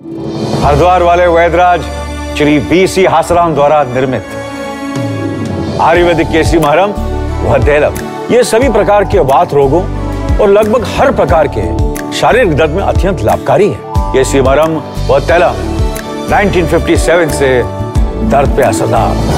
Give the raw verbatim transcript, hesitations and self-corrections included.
हरिद्वार वाले वैदराज Shri B C हासाराम द्वारा निर्मित आयुर्वेदिक केसी महरम व तैलम, ये सभी प्रकार के वात रोगों और लगभग हर प्रकार के शारीरिक दर्द में अत्यंत लाभकारी है। केसी महरम व तैलम उन्नीस सौ सत्तावन से दर्द पे असरदार।